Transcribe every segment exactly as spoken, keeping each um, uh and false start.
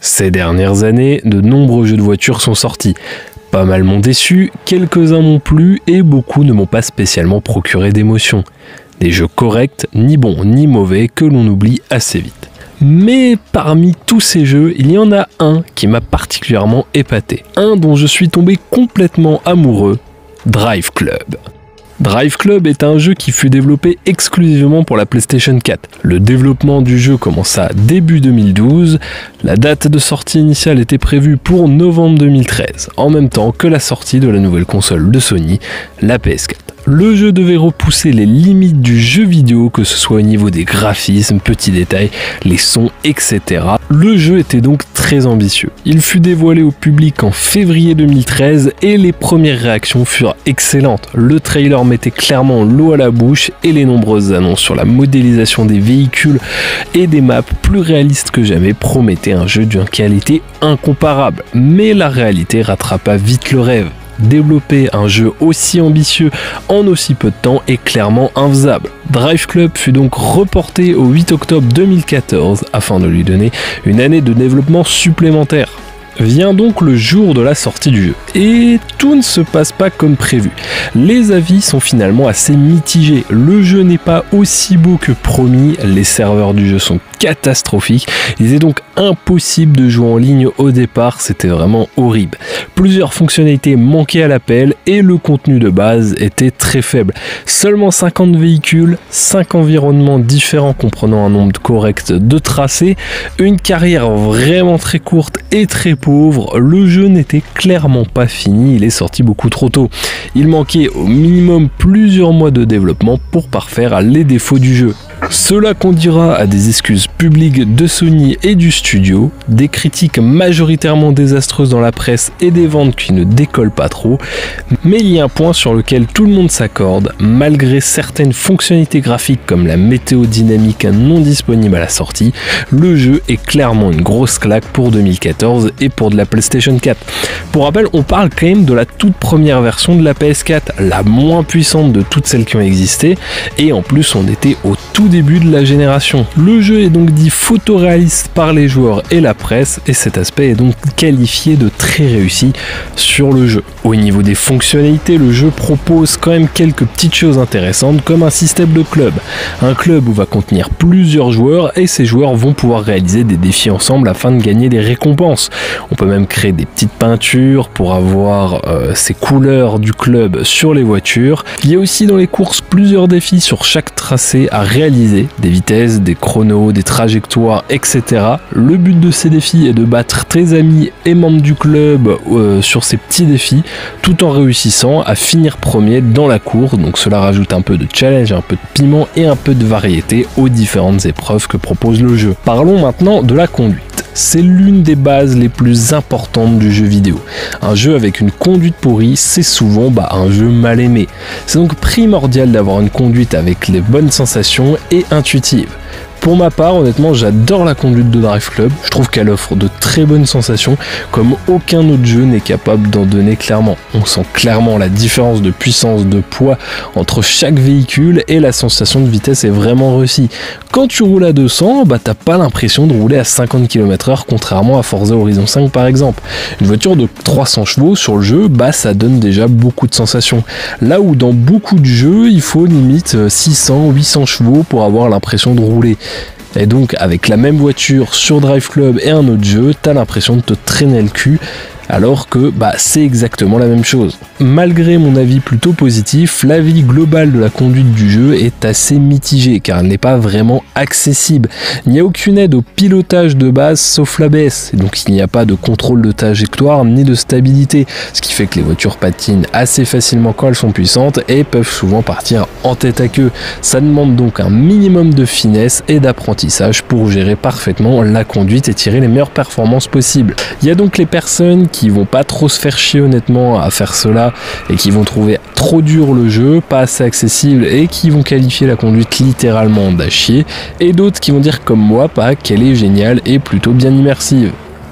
Ces dernières années, de nombreux jeux de voitures sont sortis. Pas mal m'ont déçu, quelques-uns m'ont plu et beaucoup ne m'ont pas spécialement procuré d'émotion. Des jeux corrects, ni bons ni mauvais, que l'on oublie assez vite. Mais parmi tous ces jeux, il y en a un qui m'a particulièrement épaté. Un dont je suis tombé complètement amoureux, Drive Club. Drive Club est un jeu qui fut développé exclusivement pour la PlayStation quatre. Le développement du jeu commença début deux mille douze, la date de sortie initiale était prévue pour novembre deux mille treize, en même temps que la sortie de la nouvelle console de Sony, la P S quatre. Le jeu devait repousser les limites du jeu vidéo, que ce soit au niveau des graphismes, petits détails, les sons, et cetera. Le jeu était donc très ambitieux. Il fut dévoilé au public en février deux mille treize et les premières réactions furent excellentes. Le trailer mettait clairement l'eau à la bouche et les nombreuses annonces sur la modélisation des véhicules et des maps plus réalistes que jamais promettaient un jeu d'une qualité incomparable. Mais la réalité rattrapa vite le rêve. Développer un jeu aussi ambitieux en aussi peu de temps est clairement infaisable. Drive Club fut donc reporté au huit octobre deux mille quatorze afin de lui donner une année de développement supplémentaire. Vient donc le jour de la sortie du jeu, et tout ne se passe pas comme prévu. Les avis sont finalement assez mitigés, le jeu n'est pas aussi beau que promis, les serveurs du jeu sont catastrophiques, il est donc impossible de jouer en ligne au départ, c'était vraiment horrible. Plusieurs fonctionnalités manquaient à l'appel et le contenu de base était très faible. Seulement cinquante véhicules, cinq environnements différents comprenant un nombre correct de tracés, une carrière vraiment très courte et très pauvre, le jeu n'était clairement pas fini, il est sorti beaucoup trop tôt. Il manquait au minimum plusieurs mois de développement pour parfaire les défauts du jeu. Cela conduira à des excuses publiques de Sony et du studio, des critiques majoritairement désastreuses dans la presse et des ventes qui ne décollent pas trop, mais il y a un point sur lequel tout le monde s'accorde, malgré certaines fonctionnalités graphiques comme la météo dynamique non disponible à la sortie, le jeu est clairement une grosse claque pour deux mille quatorze et pour de la PlayStation quatre. Pour rappel, on parle quand même de la toute première version de la P S quatre, la moins puissante de toutes celles qui ont existé, et en plus on était au tout début de la génération. Le jeu est donc dit photoréaliste par les joueurs et la presse, et cet aspect est donc qualifié de très réussi sur le jeu. Au niveau des fonctionnalités, le jeu propose quand même quelques petites choses intéressantes comme un système de club. Un club où va contenir plusieurs joueurs et ces joueurs vont pouvoir réaliser des défis ensemble afin de gagner des récompenses. On peut même créer des petites peintures pour avoir euh, ces couleurs du club sur les voitures. Il y a aussi dans les courses plusieurs défis sur chaque tracé à réaliser, des vitesses, des chronos, des trajectoires, et cetera. Le but de ces défis est de battre tes amis et membres du club euh, sur ces petits défis, tout en réussissant à finir premier dans la course, donc cela rajoute un peu de challenge, un peu de piment et un peu de variété aux différentes épreuves que propose le jeu. Parlons maintenant de la conduite. C'est l'une des bases les plus importantes du jeu vidéo. Un jeu avec une conduite pourrie, c'est souvent bah, un jeu mal aimé. C'est donc primordial d'avoir une conduite avec les bonnes sensations et intuitive. Pour ma part, honnêtement, j'adore la conduite de Drive Club, je trouve qu'elle offre de très bonnes sensations, comme aucun autre jeu n'est capable d'en donner clairement. On sent clairement la différence de puissance, de poids entre chaque véhicule et la sensation de vitesse est vraiment réussie. Quand tu roules à deux cents, bah t'as pas l'impression de rouler à cinquante kilomètres heure, contrairement à Forza Horizon cinq par exemple. Une voiture de trois cents chevaux sur le jeu, bah ça donne déjà beaucoup de sensations. Là où dans beaucoup de jeux, il faut limite six cents, huit cents chevaux pour avoir l'impression de rouler. Et donc avec la même voiture sur Drive Club et un autre jeu, t'as l'impression de te traîner le cul, alors que bah, c'est exactement la même chose. Malgré mon avis plutôt positif, l'avis global de la conduite du jeu est assez mitigé car elle n'est pas vraiment accessible. Il n'y a aucune aide au pilotage de base sauf l'A B S, donc il n'y a pas de contrôle de trajectoire ni de stabilité, ce qui fait que les voitures patinent assez facilement quand elles sont puissantes et peuvent souvent partir en tête à queue. Ça demande donc un minimum de finesse et d'apprentissage pour gérer parfaitement la conduite et tirer les meilleures performances possibles. Il y a donc les personnes qui vont pas trop se faire chier honnêtement à faire cela et qui vont trouver trop dur le jeu, pas assez accessible et qui vont qualifier la conduite littéralement d'à chier, et d'autres qui vont dire comme moi pas qu'elle est géniale et plutôt bien immersive.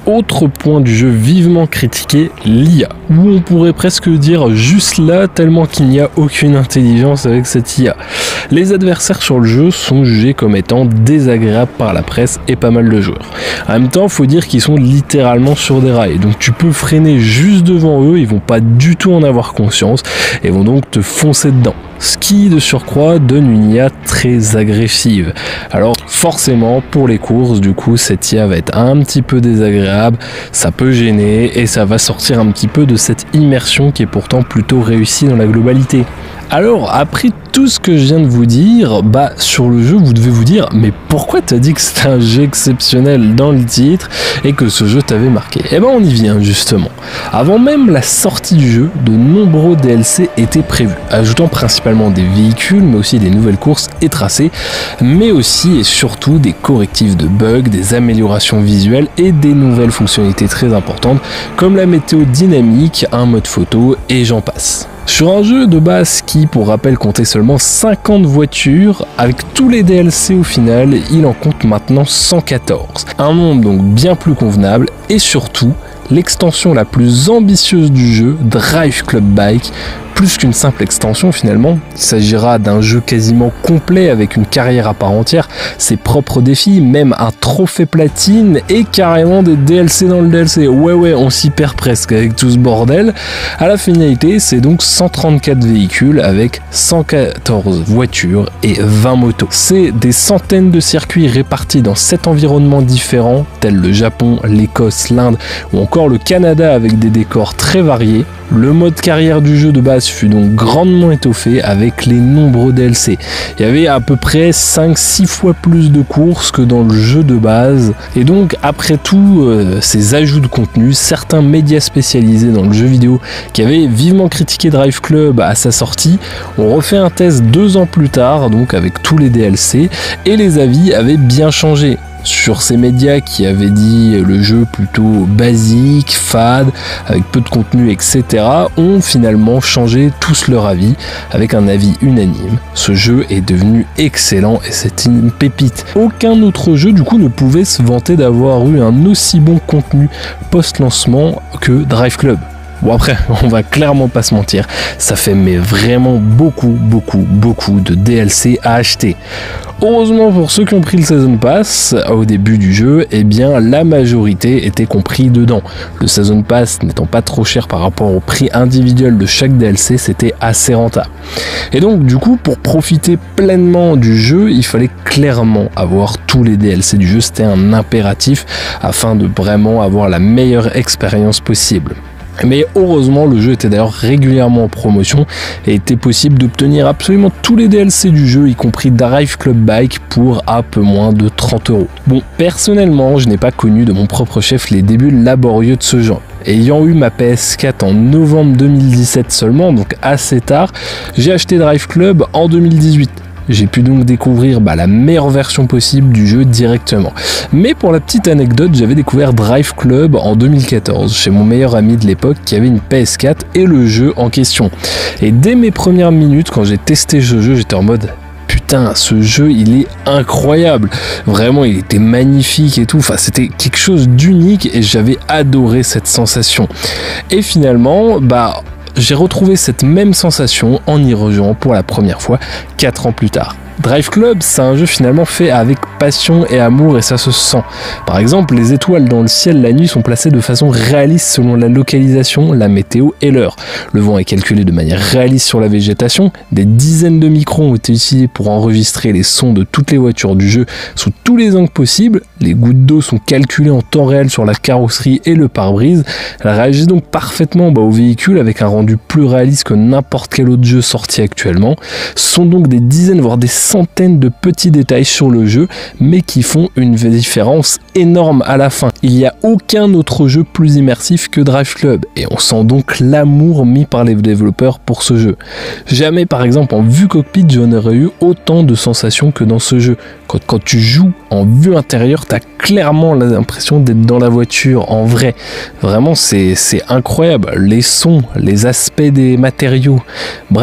Autre point du jeu vivement critiqué, l'I A, où on pourrait presque dire juste là tellement qu'il n'y a aucune intelligence avec cette I A. Les adversaires sur le jeu sont jugés comme étant désagréables par la presse et pas mal de joueurs. En même temps, faut dire qu'ils sont littéralement sur des rails, donc tu peux freiner juste devant eux, ils vont pas du tout en avoir conscience et vont donc te foncer dedans. Ce qui, de surcroît, donne une I A très agressive. Alors forcément, pour les courses, du coup, cette I A va être un petit peu désagréable, ça peut gêner et ça va sortir un petit peu de cette immersion qui est pourtant plutôt réussie dans la globalité. Alors, après tout ce que je viens de vous dire, bah sur le jeu, vous devez vous dire, mais pourquoi t'as dit que c'était un jeu exceptionnel dans le titre et que ce jeu t'avait marqué? Eh ben on y vient justement. Avant même la sortie du jeu, de nombreux D L C étaient prévus, ajoutant principalement des véhicules, mais aussi des nouvelles courses et tracés, mais aussi et surtout des correctifs de bugs, des améliorations visuelles et des nouvelles fonctionnalités très importantes, comme la météo dynamique, un mode photo et j'en passe. Sur un jeu de base qui, pour rappel, comptait seulement cinquante voitures, avec tous les D L C au final, il en compte maintenant cent quatorze. Un nombre donc bien plus convenable et surtout, l'extension la plus ambitieuse du jeu, Drive Club Bike, plus qu'une simple extension finalement, il s'agira d'un jeu quasiment complet avec une carrière à part entière, ses propres défis, même un trophée platine et carrément des D L C dans le D L C. Ouais ouais, on s'y perd presque avec tout ce bordel. À la finalité, c'est donc cent trente-quatre véhicules avec cent quatorze voitures et vingt motos. C'est des centaines de circuits répartis dans sept environnements différents, tels le Japon, l'Écosse, l'Inde ou encore le Canada avec des décors très variés. Le mode carrière du jeu de base fut donc grandement étoffé avec les nombreux D L C. Il y avait à peu près cinq six fois plus de courses que dans le jeu de base. Et donc après tout euh, ces ajouts de contenu, certains médias spécialisés dans le jeu vidéo qui avaient vivement critiqué Drive Club à sa sortie ont refait un test deux ans plus tard, donc avec tous les D L C, et les avis avaient bien changé. Sur ces médias qui avaient dit le jeu plutôt basique, fade, avec peu de contenu, et cetera, ont finalement changé tous leur avis avec un avis unanime. Ce jeu est devenu excellent et c'est une pépite. Aucun autre jeu du coup ne pouvait se vanter d'avoir eu un aussi bon contenu post-lancement que Drive Club. Bon après, on va clairement pas se mentir, ça fait mais vraiment beaucoup, beaucoup, beaucoup de D L C à acheter. Heureusement pour ceux qui ont pris le Season Pass au début du jeu, eh bien la majorité était compris dedans. Le Season Pass n'étant pas trop cher par rapport au prix individuel de chaque D L C, c'était assez rentable. Et donc du coup, pour profiter pleinement du jeu, il fallait clairement avoir tous les D L C du jeu, c'était un impératif afin de vraiment avoir la meilleure expérience possible. Mais heureusement, le jeu était d'ailleurs régulièrement en promotion et était possible d'obtenir absolument tous les D L C du jeu, y compris Drive Club Bike, pour un peu moins de trente euros. Bon, personnellement, je n'ai pas connu de mon propre chef les débuts laborieux de ce genre. Ayant eu ma P S quatre en novembre deux mille dix-sept seulement, donc assez tard, j'ai acheté Drive Club en deux mille dix-huit. J'ai pu donc découvrir bah, la meilleure version possible du jeu directement. Mais pour la petite anecdote, j'avais découvert Drive Club en deux mille quatorze chez mon meilleur ami de l'époque qui avait une P S quatre et le jeu en question. Et dès mes premières minutes, quand j'ai testé ce jeu, j'étais en mode putain, ce jeu il est incroyable, vraiment il était magnifique et tout, enfin c'était quelque chose d'unique et j'avais adoré cette sensation. Et finalement, bah j'ai retrouvé cette même sensation en y rejouant pour la première fois quatre ans plus tard. Drive Club, c'est un jeu finalement fait avec passion et amour et ça se sent. Par exemple, les étoiles dans le ciel la nuit sont placées de façon réaliste selon la localisation, la météo et l'heure. Le vent est calculé de manière réaliste sur la végétation. Des dizaines de micros ont été utilisés pour enregistrer les sons de toutes les voitures du jeu sous tous les angles possibles. Les gouttes d'eau sont calculées en temps réel sur la carrosserie et le pare-brise. Elles réagissent donc parfaitement bah, au véhicule avec un rendu plus réaliste que n'importe quel autre jeu sorti actuellement. Ce sont donc des dizaines voire des centaines de petits détails sur le jeu, mais qui font une différence énorme à la fin. Il n'y a aucun autre jeu plus immersif que Drive Club, et on sent donc l'amour mis par les développeurs pour ce jeu. Jamais par exemple en vue cockpit j'en aurais eu autant de sensations que dans ce jeu. Quand, quand tu joues en vue intérieure, tu as clairement l'impression d'être dans la voiture en vrai. Vraiment c'est incroyable, les sons, les aspects des matériaux, bref,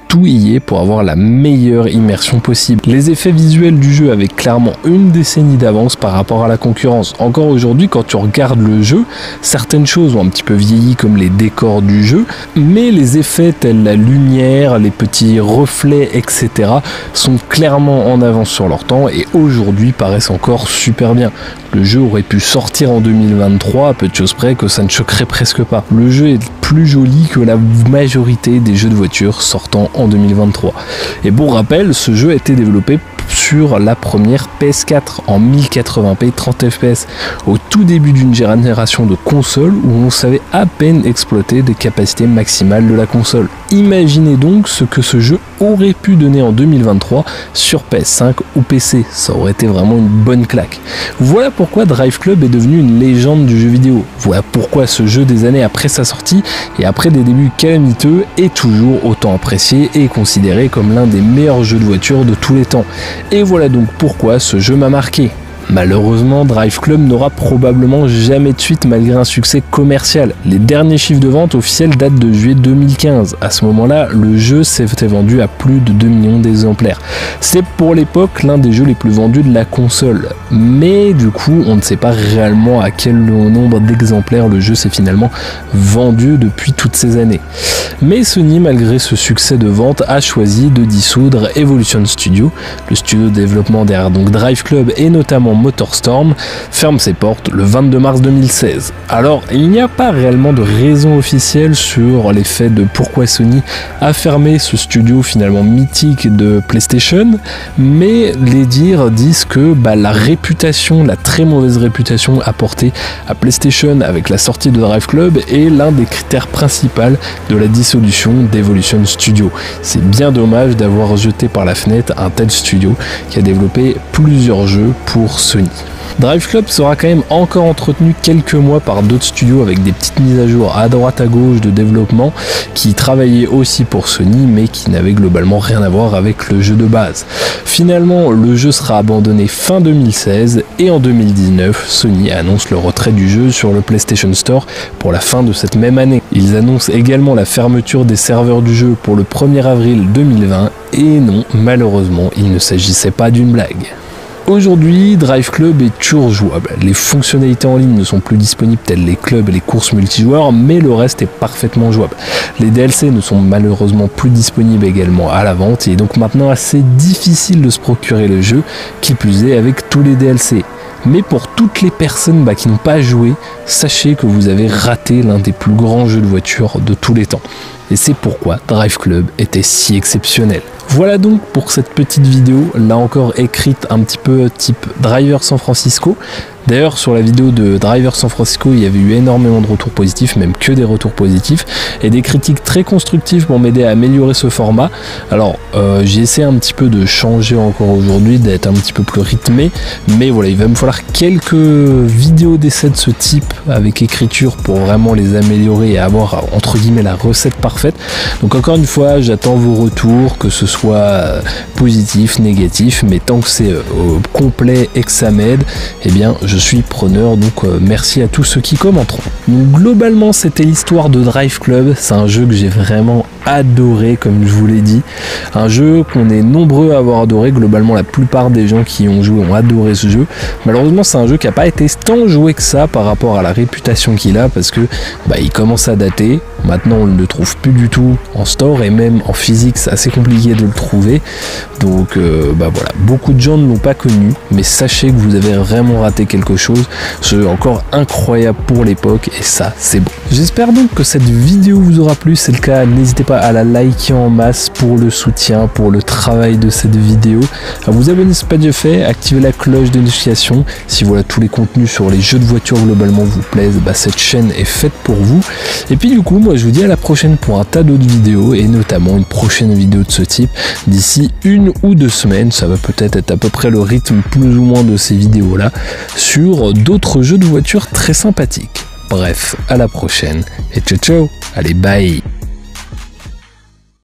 tout y est pour avoir la meilleure immersion possible. Les effets visuels du jeu avaient clairement une décennie d'avance par rapport à la concurrence. Encore aujourd'hui, quand tu regardes le jeu, certaines choses ont un petit peu vieilli comme les décors du jeu, mais les effets tels la lumière, les petits reflets, et cetera sont clairement en avance sur leur temps et aujourd'hui paraissent encore super bien. Le jeu aurait pu sortir en deux mille vingt-trois, à peu de choses près que ça ne choquerait presque pas. Le jeu est plus joli que la majorité des jeux de voiture sortant en deux mille vingt-trois. Et pour rappel, ce jeu a été développé sur la première P S quatre en mille quatre-vingts p trente F P S, au tout début d'une génération de consoles où on savait à peine exploiter des capacités maximales de la console. Imaginez donc ce que ce jeu aurait pu donner en deux mille vingt-trois sur P S cinq ou P C, ça aurait été vraiment une bonne claque. Voilà pourquoi Drive Club est devenu une légende du jeu vidéo. Voilà pourquoi ce jeu, des années après sa sortie et après des débuts calamiteux, est toujours autant apprécié et considéré comme l'un des meilleurs jeux de voiture de tous les temps. Et voilà donc pourquoi ce jeu m'a marqué. Malheureusement, Drive Club n'aura probablement jamais de suite malgré un succès commercial. Les derniers chiffres de vente officiels datent de juillet deux mille quinze. À ce moment-là, le jeu s'était vendu à plus de deux millions d'exemplaires. C'est pour l'époque l'un des jeux les plus vendus de la console. Mais du coup, on ne sait pas réellement à quel nombre d'exemplaires le jeu s'est finalement vendu depuis toutes ces années. Mais Sony, malgré ce succès de vente, a choisi de dissoudre Evolution Studio, le studio de développement derrière donc Drive Club et notamment MotorStorm, ferme ses portes le vingt-deux mars deux mille seize. Alors, il n'y a pas réellement de raison officielle sur les faits de pourquoi Sony a fermé ce studio finalement mythique de PlayStation, mais les dires disent que bah, la réputation, la très mauvaise réputation apportée à PlayStation avec la sortie de Drive Club est l'un des critères principaux de la dissolution d'Evolution Studio. C'est bien dommage d'avoir jeté par la fenêtre un tel studio qui a développé plusieurs jeux pour Sony. Drive Club sera quand même encore entretenu quelques mois par d'autres studios avec des petites mises à jour à droite à gauche de développement qui travaillaient aussi pour Sony mais qui n'avaient globalement rien à voir avec le jeu de base. Finalement, le jeu sera abandonné fin deux mille seize et en deux mille dix-neuf, Sony annonce le retrait du jeu sur le PlayStation Store pour la fin de cette même année. Ils annoncent également la fermeture des serveurs du jeu pour le premier avril deux mille vingt et non, malheureusement, il ne s'agissait pas d'une blague. Aujourd'hui, Drive Club est toujours jouable. Les fonctionnalités en ligne ne sont plus disponibles telles les clubs et les courses multijoueurs, mais le reste est parfaitement jouable. Les D L C ne sont malheureusement plus disponibles également à la vente, et donc maintenant assez difficile de se procurer le jeu, qui plus est avec tous les D L C. Mais pour toutes les personnes bah, qui n'ont pas joué, sachez que vous avez raté l'un des plus grands jeux de voiture de tous les temps. Et c'est pourquoi Drive Club était si exceptionnel. Voilà donc pour cette petite vidéo, là encore écrite un petit peu type Driver San Francisco. D'ailleurs, sur la vidéo de Driver San Francisco, il y avait eu énormément de retours positifs, même que des retours positifs, et des critiques très constructives pour m'aider à améliorer ce format. Alors, euh, j'ai essayé un petit peu de changer encore aujourd'hui, d'être un petit peu plus rythmé, mais voilà, il va me falloir quelques vidéos d'essai de ce type avec écriture pour vraiment les améliorer et avoir, entre guillemets, la recette parfaite. Donc encore une fois, j'attends vos retours, que ce soit positif, négatif, mais tant que c'est euh, complet et que ça m'aide, eh bien, je Je suis preneur, donc euh, merci à tous ceux qui commenteront. Donc globalement, c'était l'histoire de Drive Club. C'est un jeu que j'ai vraiment adoré, comme je vous l'ai dit. Un jeu qu'on est nombreux à avoir adoré. Globalement, la plupart des gens qui ont joué ont adoré ce jeu. Malheureusement, c'est un jeu qui n'a pas été tant joué que ça par rapport à la réputation qu'il a, parce que bah, il commence à dater. Maintenant, on ne le trouve plus du tout en store et même en physique, c'est assez compliqué de le trouver. Donc, euh, bah voilà, beaucoup de gens ne l'ont pas connu, mais sachez que vous avez vraiment raté quelque chose. C'est encore incroyable pour l'époque et ça, c'est bon. J'espère donc que cette vidéo vous aura plu. Si c'est le cas, n'hésitez pas à la liker en masse pour le soutien, pour le travail de cette vidéo. À vous abonner si ce n'est pas déjà fait, activer la cloche de notification. Si voilà, tous les contenus sur les jeux de voiture globalement vous plaisent, bah, cette chaîne est faite pour vous. Et puis du coup, moi je vous dis à la prochaine pour un tas d'autres vidéos et notamment une prochaine vidéo de ce type d'ici une ou deux semaines. Ça va peut-être être à peu près le rythme plus ou moins de ces vidéos là sur d'autres jeux de voiture très sympathiques. Bref, à la prochaine et ciao ciao, allez bye.